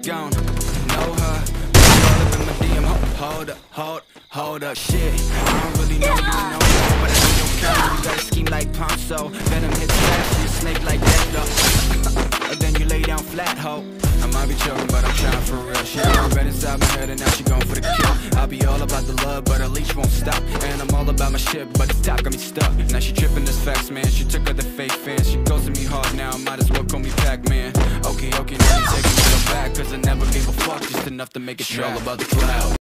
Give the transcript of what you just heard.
gone, know her, but you all up in my DM. Hold up, shit, I don't really know you, know her, but I know your kind. You got a scheme like Ponzo, venom hits fast, you snake like that, though. And then you lay down flat, ho. I might be joking, but I'm trying for real. She got red inside my head and now she going for the kill. I'll be all about the love, but her leash won't stop. And I'm all about my shit, but the top got me stuck. Now she tripping this facts, man. She took her the fake fans. She goes to me hard now, might as well call me Pac-Man. Okay, now you taking me back, cause I never gave a fuck, just enough to make it all about the cloud.